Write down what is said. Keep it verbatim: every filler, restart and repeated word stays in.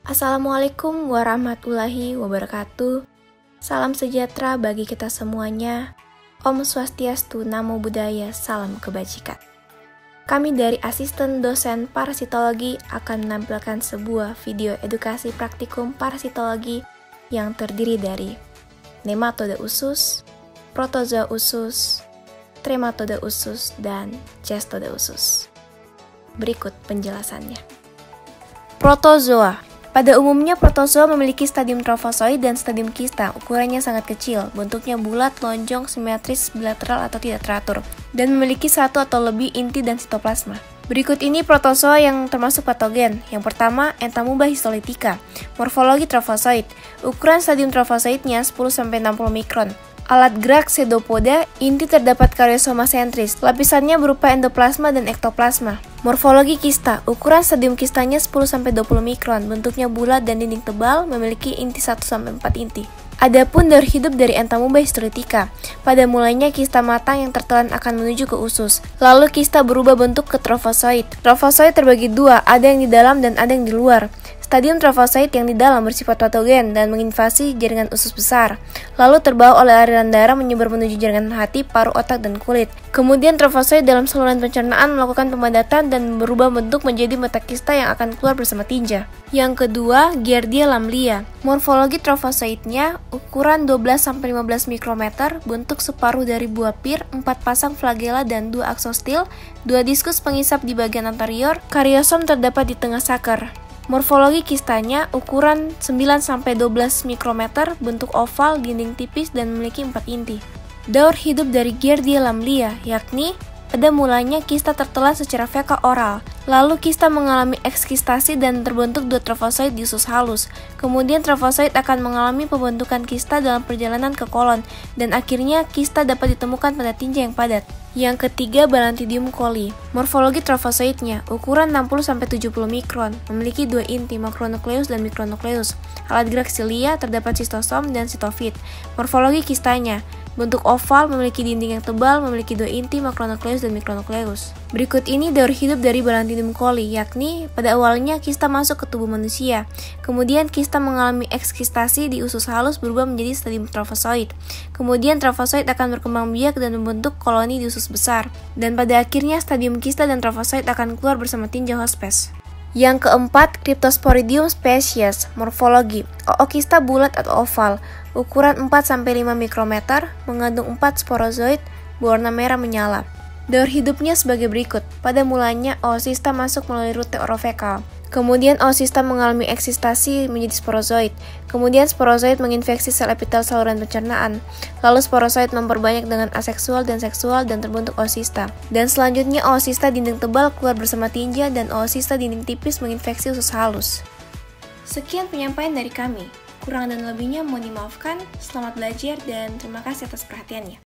Assalamualaikum warahmatullahi wabarakatuh. Salam sejahtera bagi kita semuanya. Om Swastiastu, Namo Buddhaya, salam kebajikan. Kami dari asisten dosen parasitologi akan menampilkan sebuah video edukasi praktikum parasitologi yang terdiri dari nematode usus, protozoa usus, trematode usus, dan cestode usus. Berikut penjelasannya. Protozoa. Pada umumnya, protozoa memiliki stadium trofozoid dan stadium kista. Ukurannya sangat kecil, bentuknya bulat, lonjong, simetris, bilateral atau tidak teratur, dan memiliki satu atau lebih inti dan sitoplasma. Berikut ini protozoa yang termasuk patogen. Yang pertama, Entamuba histolytica. Morfologi trofozoid. Ukuran stadium trofozoidnya sepuluh sampai enam puluh mikron. Alat gerak pseudopoda, inti terdapat karyosoma sentris. Lapisannya berupa endoplasma dan ektoplasma. Morfologi kista, ukuran stadium kistanya sepuluh sampai dua puluh mikron, bentuknya bulat dan dinding tebal, memiliki inti satu sampai empat inti. Adapun daur hidup dari Entamuba histolytica, pada mulanya kista matang yang tertelan akan menuju ke usus. Lalu kista berubah bentuk ke trofozoid. Trofozoid terbagi dua, ada yang di dalam dan ada yang di luar. Stadium trofozoid yang di dalam bersifat patogen dan menginvasi jaringan usus besar, lalu terbawa oleh aliran darah menyebar menuju jaringan hati, paru, otak, dan kulit. Kemudian trofozoid dalam saluran pencernaan melakukan pemadatan dan berubah bentuk menjadi mata kista yang akan keluar bersama tinja. Yang kedua, Giardia lamblia. Morfologi trofozoidnya ukuran dua belas sampai lima belas mikrometer, bentuk separuh dari buah pir, empat pasang flagela dan dua aksostil, dua diskus pengisap di bagian anterior, karyosom terdapat di tengah sakar. Morfologi kistanya ukuran sembilan sampai dua belas mikrometer, bentuk oval, dinding tipis, dan memiliki empat inti. Daur hidup dari Giardia lamblia, yakni pada mulanya kista tertelan secara feka oral, lalu kista mengalami ekskistasi dan terbentuk dua trofozoid di usus halus. Kemudian trofozoid akan mengalami pembentukan kista dalam perjalanan ke kolon, dan akhirnya kista dapat ditemukan pada tinja yang padat. Yang ketiga, Balantidium coli. Morfologi trofozoidnya ukuran enam puluh sampai tujuh puluh mikron, memiliki dua inti, makronukleus dan mikronukleus. Alat gerak silia, terdapat sistosom dan sitofit. Morfologi kistanya bentuk oval, memiliki dinding yang tebal, memiliki dua inti, makronukleus dan mikronukleus. Berikut ini daur hidup dari Balantidium coli, yakni pada awalnya kista masuk ke tubuh manusia. Kemudian kista mengalami ekskistasi di usus halus berubah menjadi stadium trofozoid. Kemudian trofozoid akan berkembang biak dan membentuk koloni di usus besar. Dan pada akhirnya stadium kista dan trofozoid akan keluar bersama tinja hospes. Yang keempat, Cryptosporidium species. Morfologi, ookista bulat atau oval, ukuran empat sampai lima mikrometer, mengandung empat sporozoid, berwarna merah menyala. Daur hidupnya sebagai berikut. Pada mulanya, oocista masuk melalui rute orofekal. Kemudian oocista mengalami eksistasi menjadi sporozoid. Kemudian sporozoid menginfeksi sel epitel saluran pencernaan. Lalu sporozoid memperbanyak dengan aseksual dan seksual dan terbentuk oocista. Dan selanjutnya oocista dinding tebal keluar bersama tinja dan oocista dinding tipis menginfeksi usus halus. Sekian penyampaian dari kami. Kurang dan lebihnya mohon dimaafkan. Selamat belajar dan terima kasih atas perhatiannya.